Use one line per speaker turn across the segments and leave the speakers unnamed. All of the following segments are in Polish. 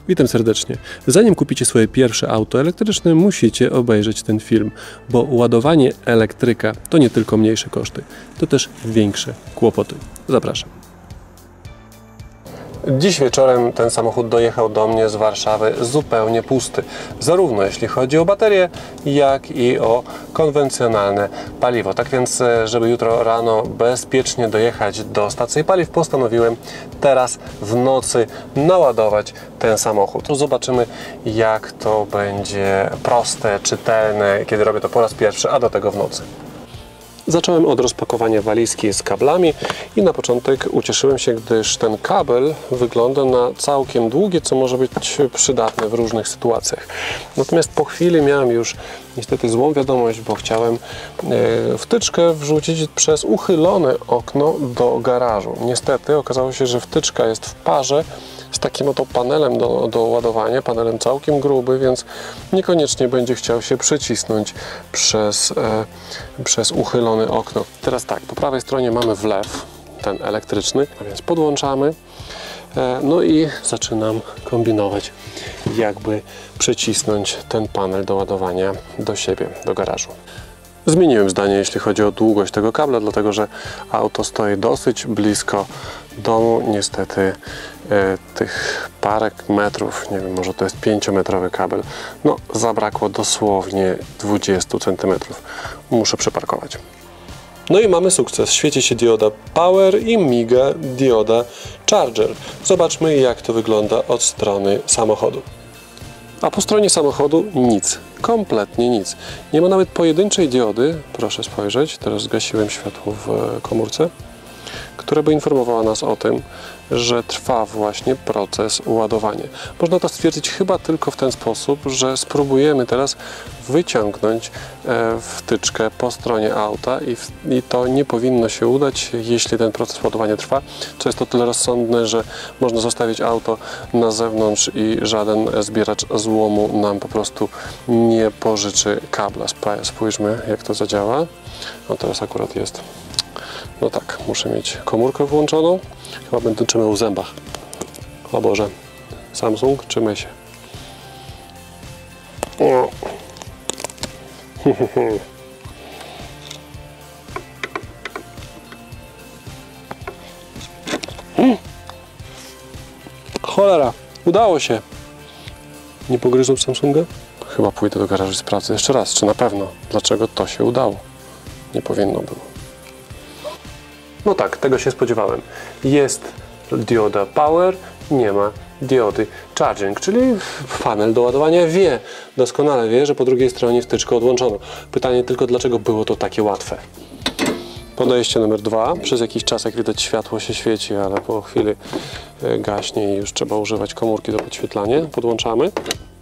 Witam serdecznie. Zanim kupicie swoje pierwsze auto elektryczne, musicie obejrzeć ten film, bo ładowanie elektryka to nie tylko mniejsze koszty, to też większe kłopoty. Zapraszam. Dziś wieczorem ten samochód dojechał do mnie z Warszawy zupełnie pusty, zarówno jeśli chodzi o baterię, jak i o konwencjonalne paliwo. Tak więc, żeby jutro rano bezpiecznie dojechać do stacji paliw, postanowiłem teraz w nocy naładować ten samochód. Zobaczymy, jak to będzie proste, czytelne, kiedy robię to po raz pierwszy, a do tego w nocy. Zacząłem od rozpakowania walizki z kablami i na początek ucieszyłem się, gdyż ten kabel wygląda na całkiem długie, co może być przydatne w różnych sytuacjach. Natomiast po chwili miałem już niestety złą wiadomość, bo chciałem wtyczkę wrzucić przez uchylone okno do garażu. Niestety okazało się, że wtyczka jest w parze z takim oto panelem do ładowania, panelem całkiem gruby, więc niekoniecznie będzie chciał się przycisnąć przez uchylone okno. Teraz tak, po prawej stronie mamy wlew, ten elektryczny, a więc podłączamy. No i zaczynam kombinować, jakby przycisnąć ten panel do ładowania do siebie, do garażu. Zmieniłem zdanie, jeśli chodzi o długość tego kabla, dlatego że auto stoi dosyć blisko domu. Niestety tych parę metrów, nie wiem, może to jest 5-metrowy kabel, no zabrakło dosłownie 20 cm. Muszę przeparkować. No i mamy sukces. Świeci się dioda Power i miga dioda Charger. Zobaczmy, jak to wygląda od strony samochodu. A po stronie samochodu nic. Kompletnie nic. Nie ma nawet pojedynczej diody, proszę spojrzeć, teraz zgasiłem światło w komórce, która by informowała nas o tym, że trwa właśnie proces ładowania. Można to stwierdzić chyba tylko w ten sposób, że spróbujemy teraz wyciągnąć wtyczkę po stronie auta i to nie powinno się udać, jeśli ten proces ładowania trwa, co jest o tyle rozsądne, że można zostawić auto na zewnątrz i żaden zbieracz złomu nam po prostu nie pożyczy kabla. Spójrzmy, jak to zadziała. No teraz akurat jest. No tak, muszę mieć komórkę włączoną. Chyba będę trzymał w zębach. O Boże, Samsung, trzymaj się. O. Cholera, udało się. Nie pogryzł Samsunga? Chyba pójdę do garażu i sprawdzę jeszcze raz, czy na pewno. Dlaczego to się udało? Nie powinno było. No tak, tego się spodziewałem. Jest dioda Power, nie ma diody Charging, czyli panel do ładowania doskonale wie, że po drugiej stronie wtyczkę odłączono. Pytanie tylko, dlaczego było to takie łatwe. Podejście numer 2. Przez jakiś czas, jak widać, światło się świeci, ale po chwili gaśnie i już trzeba używać komórki do podświetlania. Podłączamy.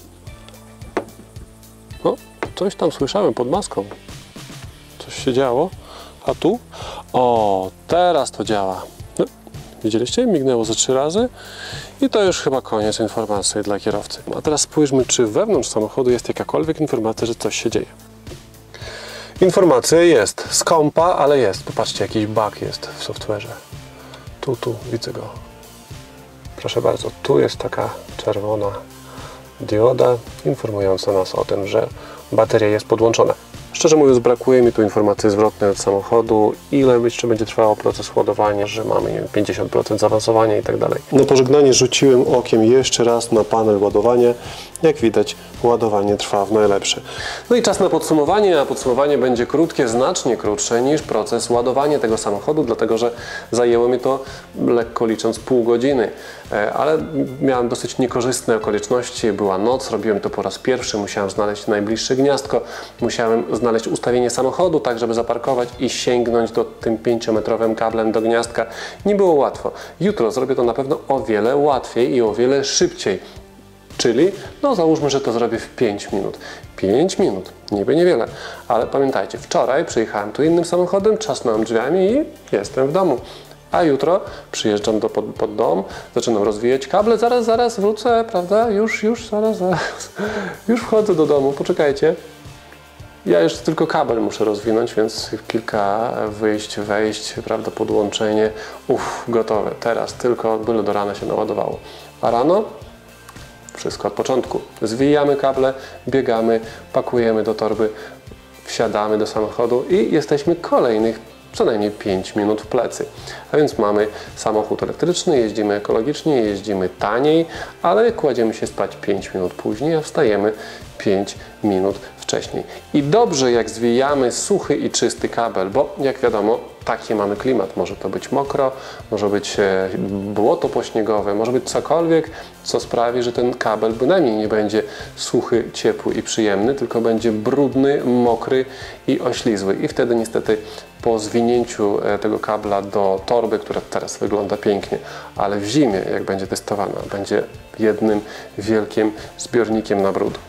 O, coś tam słyszałem pod maską. Coś się działo. A tu? O, teraz to działa. No, widzieliście? Mignęło ze 3 razy i to już chyba koniec informacji dla kierowcy. A teraz spójrzmy, czy wewnątrz samochodu jest jakakolwiek informacja, że coś się dzieje. Informacja jest skąpa, ale jest. Popatrzcie, jakiś bug jest w software'ze. Tu, widzę go. Proszę bardzo, tu jest taka czerwona dioda informująca nas o tym, że bateria jest podłączona. Szczerze mówiąc, brakuje mi tu informacji zwrotnej od samochodu, ile jeszcze będzie trwało proces ładowania, że mamy, nie wiem, 50% zaawansowania i tak dalej. Na pożegnanie rzuciłem okiem jeszcze raz na panel ładowania. Jak widać, ładowanie trwa w najlepsze. No i czas na podsumowanie, a podsumowanie będzie krótkie, znacznie krótsze niż proces ładowania tego samochodu, dlatego że zajęło mi to, lekko licząc, pół godziny. Ale miałem dosyć niekorzystne okoliczności, była noc, robiłem to po raz pierwszy, musiałem znaleźć najbliższe gniazdko, musiałem znaleźć ustawienie samochodu, tak żeby zaparkować i sięgnąć do tym 5-metrowym kablem do gniazdka. Nie było łatwo. Jutro zrobię to na pewno o wiele łatwiej i o wiele szybciej. Czyli, no załóżmy, że to zrobię w 5 minut. 5 minut, niby niewiele, ale pamiętajcie, wczoraj przyjechałem tu innym samochodem, trzasnąłem drzwiami i jestem w domu. A jutro przyjeżdżam pod dom, zaczynam rozwijać kable, zaraz wrócę, prawda? Już, zaraz. Już wchodzę do domu, poczekajcie. Ja jeszcze tylko kabel muszę rozwinąć, więc kilka wyjść, wejść, prawda, podłączenie, gotowe. Teraz tylko byle do rana się naładowało. A rano Wszystko od początku. Zwijamy kable, biegamy, pakujemy do torby, wsiadamy do samochodu i jesteśmy kolejnych co najmniej 5 minut w plecy. A więc mamy samochód elektryczny, jeździmy ekologicznie, jeździmy taniej, ale kładziemy się spać 5 minut później, a wstajemy 5 minut wcześniej. I dobrze, jak zwijamy suchy i czysty kabel, bo jak wiadomo, taki mamy klimat. Może to być mokro, może być błoto pośniegowe, może być cokolwiek, co sprawi, że ten kabel bynajmniej nie będzie suchy, ciepły i przyjemny, tylko będzie brudny, mokry i oślizły. I wtedy niestety po zwinięciu tego kabla do torby, która teraz wygląda pięknie, ale w zimie, jak będzie testowana, będzie jednym wielkim zbiornikiem na brud,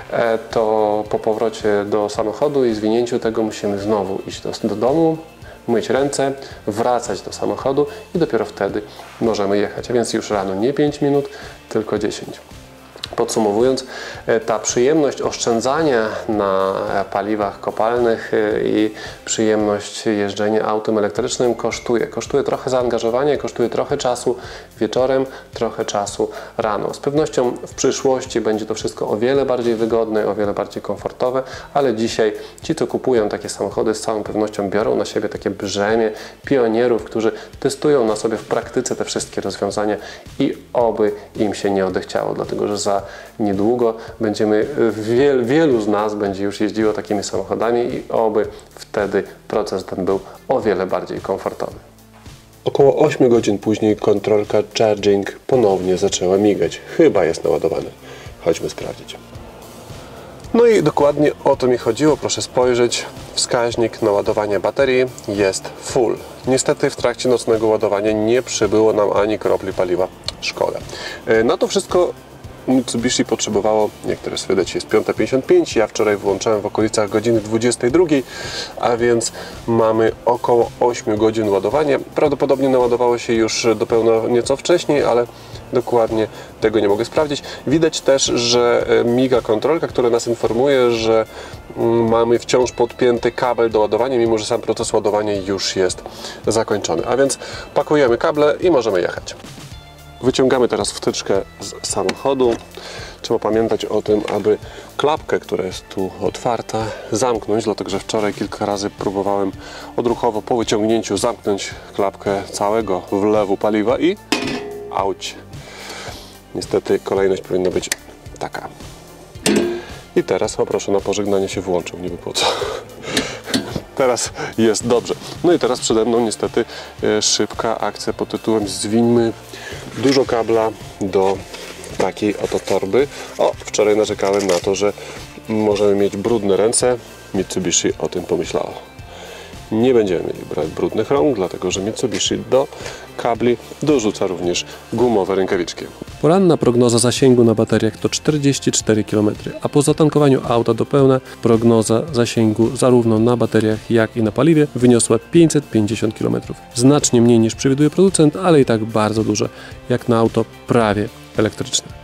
to po powrocie do samochodu i zwinięciu tego musimy znowu iść do domu, myć ręce, wracać do samochodu i dopiero wtedy możemy jechać. A więc już rano nie 5 minut, tylko 10. Podsumowując, ta przyjemność oszczędzania na paliwach kopalnych i przyjemność jeżdżenia autem elektrycznym kosztuje. Kosztuje trochę zaangażowania, kosztuje trochę czasu wieczorem, trochę czasu rano. Z pewnością w przyszłości będzie to wszystko o wiele bardziej wygodne, o wiele bardziej komfortowe, ale dzisiaj ci, co kupują takie samochody, z całą pewnością biorą na siebie takie brzemię pionierów, którzy testują na sobie w praktyce te wszystkie rozwiązania i oby im się nie odechciało, dlatego że za niedługo będziemy, wielu z nas będzie już jeździło takimi samochodami i oby wtedy proces ten był o wiele bardziej komfortowy. Około 8 godzin później kontrolka Charging ponownie zaczęła migać. Chyba jest naładowana. Chodźmy sprawdzić. No i dokładnie o to mi chodziło. Proszę spojrzeć. Wskaźnik naładowania baterii jest full. Niestety w trakcie nocnego ładowania nie przybyło nam ani kropli paliwa. Szkoda. Na to wszystko Mitsubishi potrzebowało, niektóre swydeci jest 5:55, ja wczoraj włączałem w okolicach godziny 22, a więc mamy około 8 godzin ładowania. Prawdopodobnie naładowało się już do pełna nieco wcześniej, ale dokładnie tego nie mogę sprawdzić. Widać też, że miga kontrolka, która nas informuje, że mamy wciąż podpięty kabel do ładowania, mimo że sam proces ładowania już jest zakończony. A więc pakujemy kable i możemy jechać. Wyciągamy teraz wtyczkę z samochodu. Trzeba pamiętać o tym, aby klapkę, która jest tu otwarta, zamknąć, dlatego że wczoraj kilka razy próbowałem odruchowo po wyciągnięciu zamknąć klapkę całego wlewu paliwa i auć. Niestety kolejność powinna być taka. I teraz poproszę, na pożegnanie się włączył, niby po co. Teraz jest dobrze. No i teraz przede mną niestety szybka akcja pod tytułem zwińmy dużo kabla do takiej oto torby. Wczoraj narzekałem na to, że możemy mieć brudne ręce. Mitsubishi o tym pomyślało. Nie będziemy mieli brać brudnych rąk, dlatego że Mitsubishi do kabli dorzuca również gumowe rękawiczki. Poranna prognoza zasięgu na bateriach to 44 km, a po zatankowaniu auta do pełna prognoza zasięgu zarówno na bateriach, jak i na paliwie wyniosła 550 km. Znacznie mniej niż przewiduje producent, ale i tak bardzo dużo, jak na auto prawie elektryczne.